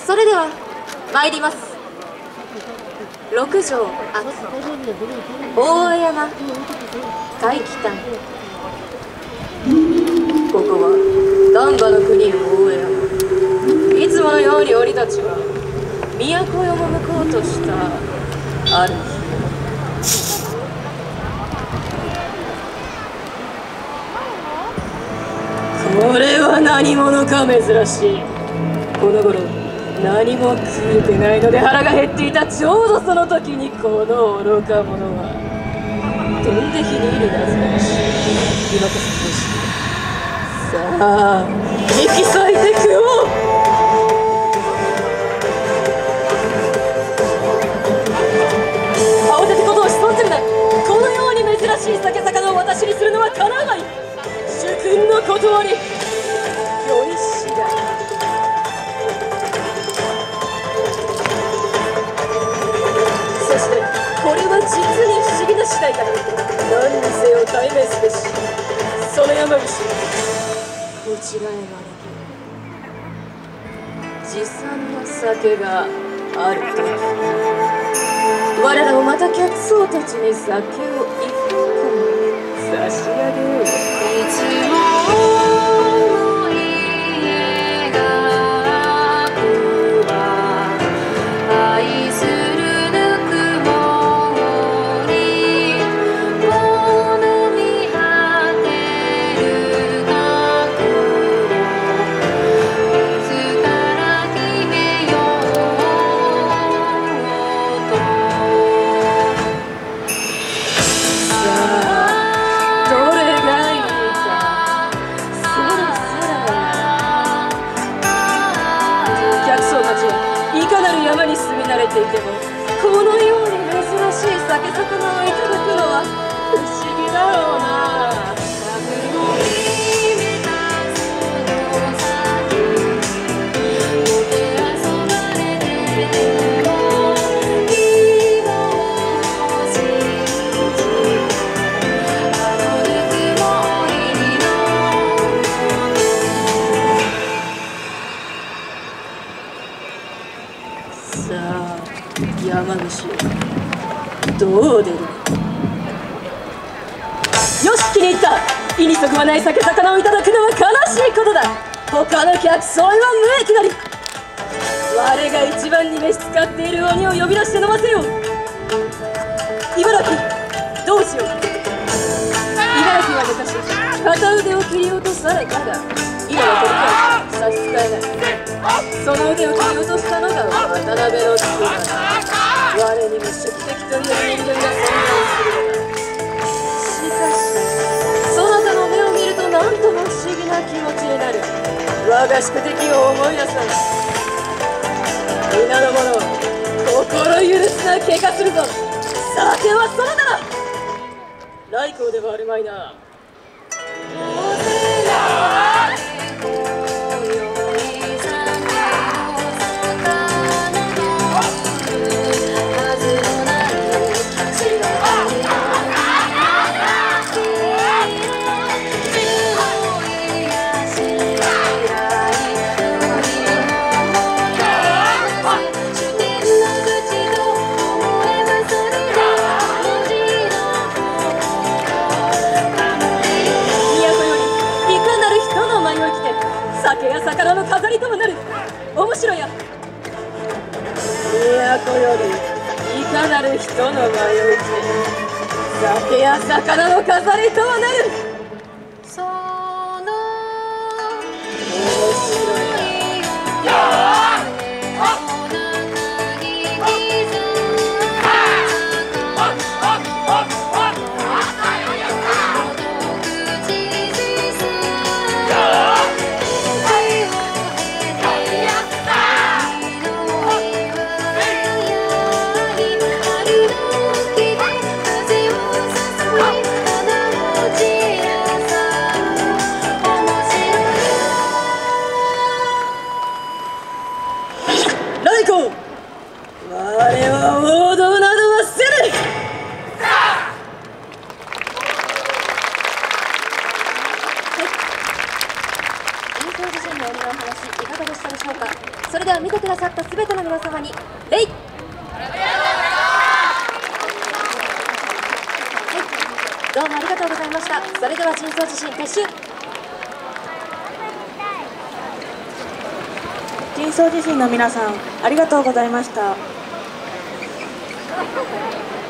それでは参ります。六条秋大山海北。ここは丹波の国大山。いつものように鬼たちは都へ赴こうとしたある日、これは何者か珍しい。この頃何も食えてないので腹が減っていたちょうどその時にこの愚か者は飛んで火に入るなぜし今こそ欲しい。さあ引き裂いて食おう。慌ててことをし損ずるな。このように珍しい酒魚を私にするのはかなわない。主君の断りより次第。そしてこれは実に不思議な次第だ。何にせよ対面すべしその山伏こちらへ招き持参な酒があると我らもまた客僧たちに酒を一本差し上げよう。いつも家が愛するぬくもりもの見果てる覚悟自ら決めようと。さあどれがいいかそろそろ客僧たちはいかなる山に住み慣れていてもこのように珍しい酒魚をいただくのは不思議だろうな。さあ山伏どう出る。よし気に入った。意にそぐわない酒魚をいただくのは悲しいことだ。他の客それは無益なり。我が一番に召し使っている鬼を呼び出して飲ませよう。茨城どうしよう。茨城は昔片腕を切り落とされたが今は取り返し差し支えない。その腕を切り落としたのが渡辺の妻だ。我にも宿敵という人間が存在するのだ。しかしそなたの目を見ると何とも不思議な気持ちになる。我が宿敵を思い出さない。皆の者心許すな怪我するぞ。酒はそなただ。来光ではあるまいな。酒や魚の飾りともなる。面白や。都よりいかなる人の迷いて酒や魚の飾りともなる。その面白や。我は王道などはせぬ。はい、演奏自身の鬼のお話いかがでしたでしょうか。 それでは見てくださったすべての皆様に礼。どうもありがとうございました。それでは深層地震撤収。 深層地震の皆さん、ありがとうございました。